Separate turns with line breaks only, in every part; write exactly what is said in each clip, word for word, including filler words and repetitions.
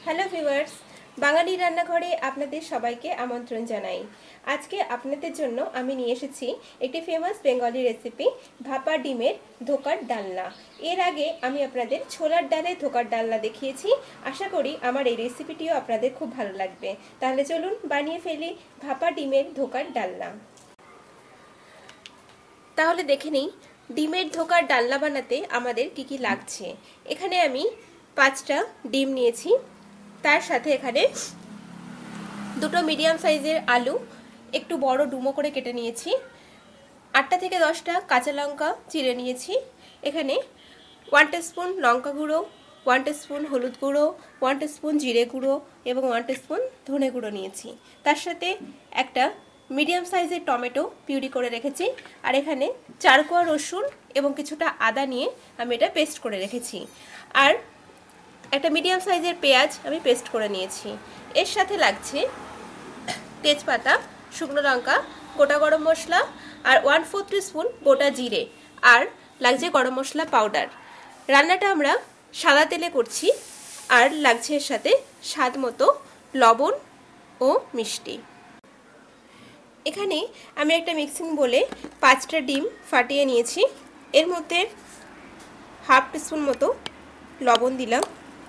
Hello viewers, বাঙালি রান্নাঘরে আপনাদের সবাইকে আমন্ত্রণ জানাই। আজকে আপনাদের জন্য আমি নিয়ে এসেছি একটি ফেমাস বেঙ্গলি রেসিপি, ভাপা ডিমের ধোকার ডালনা। এর আগে আমি আপনাদের ছোলার ডালের ধোকার ডালনা দেখিয়েছি। আশা করি আমার এই রেসিপিটিও আপনাদের খুব ভালো লাগবে। তাহলে চলুন বানিয়ে ফেলি ভাপা ডিমের ধোকার ডালনা। তাহলে দেখে নিই ডিমের ধোকার ডালনা বানাতে আমাদের কি কি লাগছে। এখানে আমি পাঁচটা ডিম নিয়েছি, তার সাথে এখানে দুটো মিডিয়াম সাইজের আলু একটু বড় ডুমো করে কেটে নিয়েছি, আটটা থেকে দশটা কাঁচা লঙ্কা চিড়ে নিয়েছি, এখানে ওয়ান টিস্পুন লঙ্কা গুঁড়ো, ওয়ান টিস্পুন হলুদ গুঁড়ো, ওয়ান টিস্পুন জিরে গুঁড়ো এবং ওয়ান টিস্পুন ধনে গুঁড়ো নিয়েছি। তার সাথে একটা মিডিয়াম সাইজের টমেটো পিউরি করে রেখেছি, আর এখানে চার কোয়া রসুন এবং কিছুটা আদা নিয়ে আমি এটা পেস্ট করে রেখেছি, আর একটা মিডিয়াম সাইজের পেঁয়াজ আমি পেস্ট করে নিয়েছি। এর সাথে লাগছে তেজপাতা, শুকনো লঙ্কা, গোটা গরম মশলা আর ওয়ান ফোর স্পুন গোটা জিরে, আর লাগছে গরম মশলা পাউডার। রান্নাটা আমরা সাদা তেলে করছি, আর লাগছে এর সাথে স্বাদ মতো লবণ ও মিষ্টি। এখানে আমি একটা মিক্সিং বলে পাঁচটা ডিম ফাটিয়ে নিয়েছি, এর মধ্যে হাফ টিস্পুন মতো লবণ দিলাম,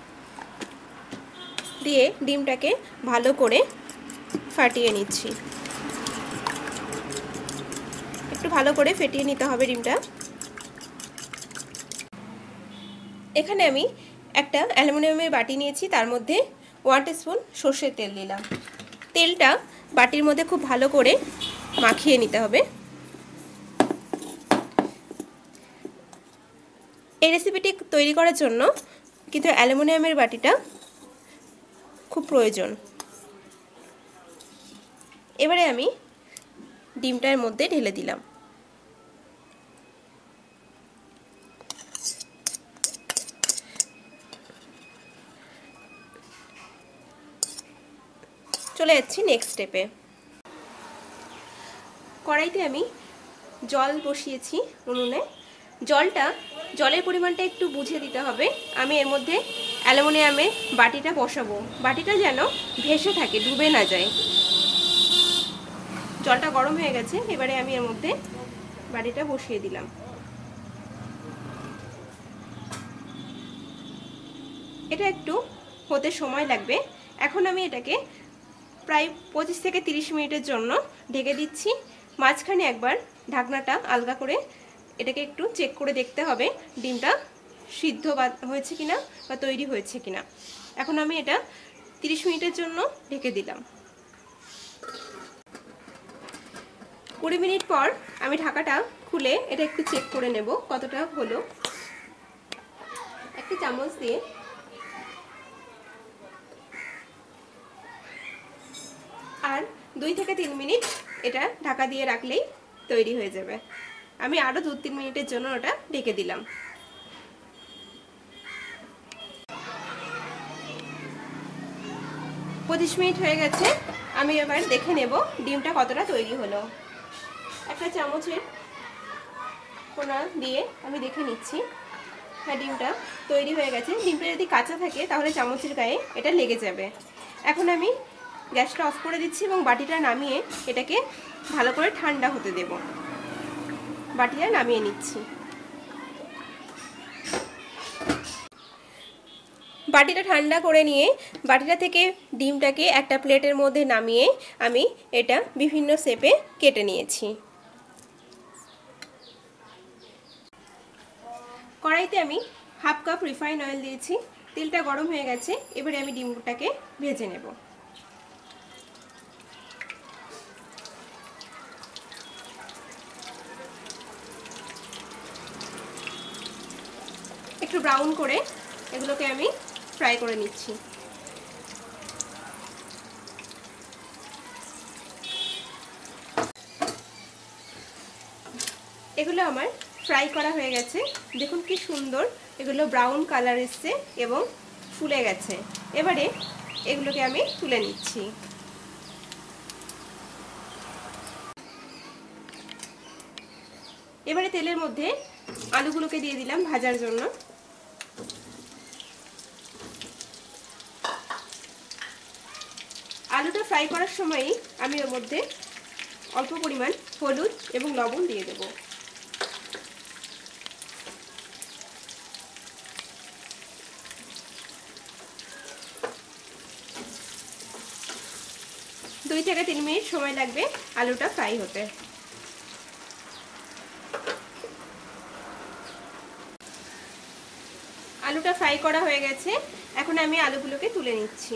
দিয়ে ডিমটাকে ভালো করে ফাটিয়ে নিচ্ছি। একটু ভালো করে ফেটিয়ে নিতে হবে ডিমটা। এখানে আমি একটা অ্যালুমিনিয়ামের বাটি নিয়েছি, তার মধ্যে ওয়ান টিস্পুন সর্ষের তেল দিলাম। তেলটা বাটির মধ্যে খুব ভালো করে মাখিয়ে নিতে হবে। এই রেসিপিটি তৈরি করার জন্য কিন্তু অ্যালুমিনিয়ামের বাটিটা খুব প্রয়োজন। এবারে আমি ডিমটার মধ্যে ঢেলে দিলাম। চলে যাচ্ছি নেক্সট স্টেপে। কড়াইতে আমি জল বসিয়েছি উনুনে। জলটা জলের পরিমাণটা একটু বুঝে দিতে হবে। আমি এর মধ্যে অ্যালুমিনিয়ামের বাটিটা বসাবো, বাটিটা যেন ভেসে থাকে, ডুবে না যায়। জলটা গরম হয়ে গেছে, এবারে আমি এর মধ্যে বাটিটা বসিয়ে দিলাম। এটা একটু হতে সময় লাগবে। এখন আমি এটাকে প্রায় পঁচিশ থেকে তিরিশ মিনিটের জন্য ঢেকে দিচ্ছি। মাঝখানে একবার ঢাকনাটা আলগা করে এটাকে একটু চেক করে দেখতে হবে ডিমটা সিদ্ধ হয়েছে কিনা বা তৈরি হয়েছে কিনা। এখন আমি এটা তিরিশ মিনিটের জন্য ঢেকে দিলাম। কুড়ি মিনিট পর আমি ঢাকাটা খুলে এটা একটু চেক করে নেব কতটা হলো। একটা চামচ দিয়ে আর দুই থেকে তিন মিনিট এটা ঢাকা দিয়ে রাখলেই তৈরি হয়ে যাবে। আমি আরো দু তিন মিনিটের জন্য ওটা ঢেকে দিলাম। পঁচিশ মিনিট হয়ে গেছে, আমি এবার দেখে নেব ডিমটা কতটা তৈরি হলো। একটা চামচের কোনা দিয়ে আমি দেখে নিচ্ছি। হ্যাঁ, ডিমটা তৈরি হয়ে গেছে। ডিমটা যদি কাঁচা থাকে তাহলে চামচের গায়ে এটা লেগে যাবে। এখন আমি গ্যাসটা অফ করে দিচ্ছি এবং বাটিটা নামিয়ে এটাকে ভালো করে ঠান্ডা হতে দেব। বাটিটা নামিয়ে নিচ্ছি। বাটিটা ঠান্ডা করে নিয়ে বাটিটা থেকে ডিমটাকে একটা প্লেটের মধ্যে নামিয়ে আমি এটা বিভিন্ন শেপে কেটে নিয়েছি। কড়াইতে আমি হাফ কাপ রিফাইন অয়েল দিয়েছি, তেলটা গরম হয়ে গেছে। এবারে আমি ডিমটাকে ভেজে নেব। একটু ব্রাউন করে এগুলোকে আমি ফ্রাই করে নিচ্ছি। এগুলো আমার ফ্রাই করা হয়ে গেছে। দেখুন কি সুন্দর এগুলো ব্রাউন কালার এসছে এবং ফুলে গেছে। এবারে এগুলোকে আমি তুলে নিচ্ছি। এবারে তেলের মধ্যে আলুগুলোকে দিয়ে দিলাম ভাজার জন্য। আলুটা ফ্রাই করার সময়ই আমি এর মধ্যে অল্প পরিমাণ হলুদ এবং লবণ দিয়ে দেব। দুই থেকে তিন মিনিট সময় লাগবে আলুটা ফ্রাই হতে। আলুটা ফ্রাই করা হয়ে গেছে, এখন আমি আলুগুলোকে তুলে নিচ্ছি।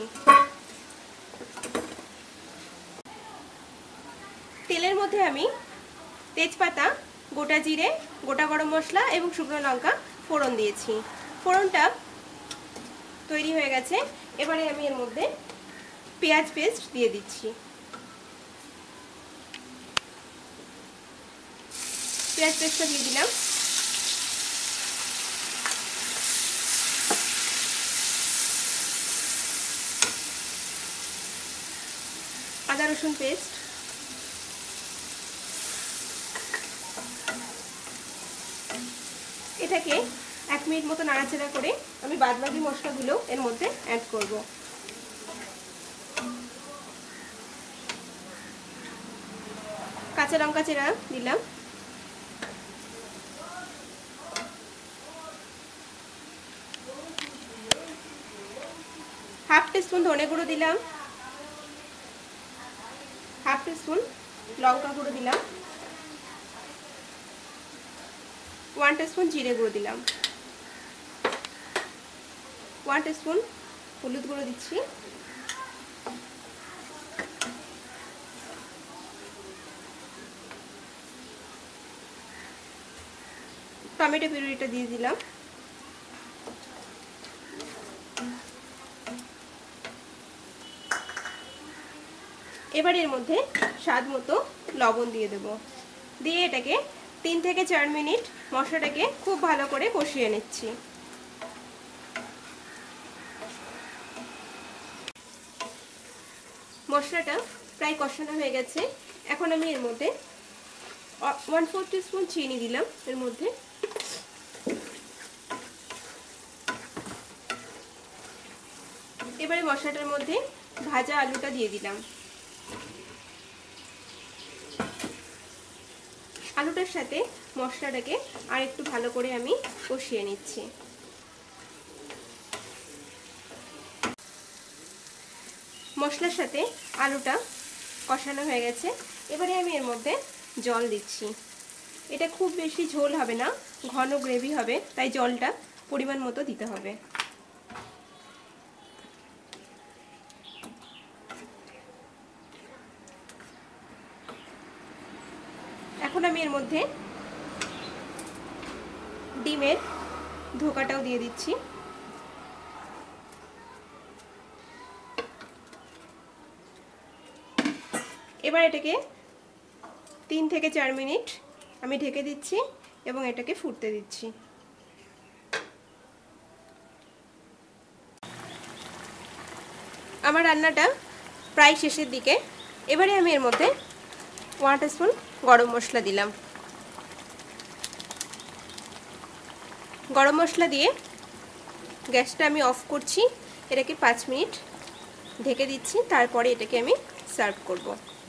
তেলের মধ্যে আমি তেজপাতা, গোটা জিরে, গোটা গরম মশলা এবং শুকনো লঙ্কা ফোড়ন দিয়েছি। ফোড়নটা তৈরি হয়ে গেছে, এবারে আমি এর মধ্যে পেঁয়াজ পেস্ট দিয়ে দিচ্ছি। পেঁয়াজ পেস্টটা দিয়ে দিলাম। আদা রসুন পেস্ট, এটাকে এক মিনিট মতো নাড়াচাড়া করে আমি বাদবাকি মশলাগুলো এর মধ্যে অ্যাড করব। কাঁচা লঙ্কা চেরা দিলাম, হাফ টিস্পুন ধনে গুঁড়ো দিলাম, হাফ টিস্পুন লঙ্কা গুঁড়ো দিলাম, ওয়ান টিস্পুন জিরে গুঁড়ো দিলাম, ওয়ান টিস্পুন হলুদ গুঁড়ো দিচ্ছি, টমেটো পিউরিটা দিয়ে দিলাম, এবার এর মধ্যে স্বাদ মতো লবণ দিয়ে দেব। দিয়ে এটাকে তিন থেকে চার মিনিট মশলাটাকে খুব ভালো করে কষিয়ে নিচ্ছি। মশলাটা প্রায় কষানো হয়ে গেছে, এখন আমি এর মধ্যে ওয়ান ফোর টিস্পুন চিনি দিলাম এর মধ্যে। এবারে মশলাটার মধ্যে ভাজা আলুটা দিয়ে দিলাম। আলুটার সাথে মশলাটাকে আর একটু ভালো করে আমি কষিয়ে নিচ্ছি। মশলার সাথে আলুটা কষানো হয়ে গেছে, এবারে আমি এর মধ্যে জল দিচ্ছি। এটা খুব বেশি ঝোল হবে না, ঘন গ্রেভি হবে, তাই জলটা পরিমাণ মতো দিতে হবে। এখন আমি এর মধ্যে ডিমের ধোকাটাও দিয়ে দিচ্ছি। এবার এটাকে তিন থেকে চার মিনিট আমি ঢেকে দিচ্ছি এবং এটাকে ফুটতে দিচ্ছি। আমার রান্নাটা প্রায় শেষের দিকে, এবারে আমি এর মধ্যে ওয়ান টিস্পুন গরম মশলা দিলাম। গরম মশলা দিয়ে গ্যাসটা আমি অফ করছি, এটাকে পাঁচ মিনিট ঢেকে দিচ্ছি, তারপরে এটাকে আমি সার্ভ করব।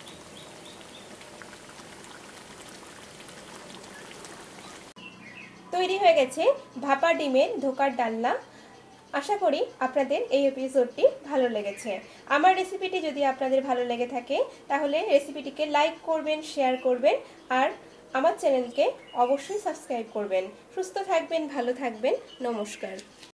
তৈরি হয়ে গেছে ভাপা ডিমের ধোকার ডালনা। আশা করি আপনাদের এই এপিসোডটি ভালো লেগেছে। আমার রেসিপিটি যদি আপনাদের ভালো লেগে থাকে তাহলে রেসিপিটিকে লাইক করবেন, শেয়ার করবেন আর আমার চ্যানেলকে অবশ্যই সাবস্ক্রাইব করবেন। সুস্থ থাকবেন, ভালো থাকবেন, নমস্কার।